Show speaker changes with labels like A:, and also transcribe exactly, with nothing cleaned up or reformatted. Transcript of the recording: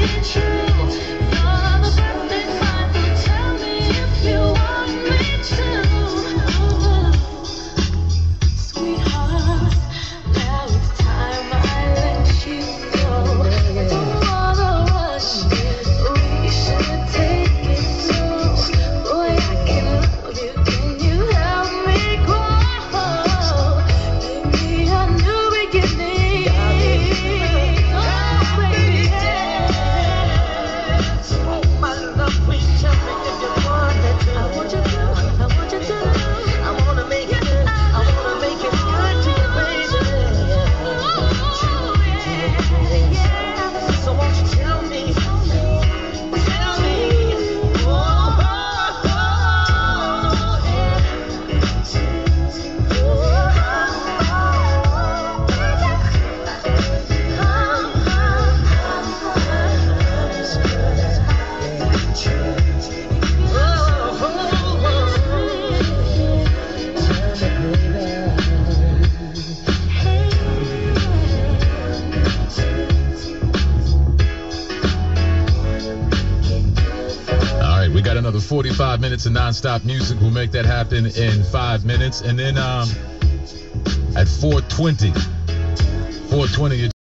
A: Another forty-five minutes of nonstop music. We'll make that happen in five minutes. And then um, at four twenty, four twenty,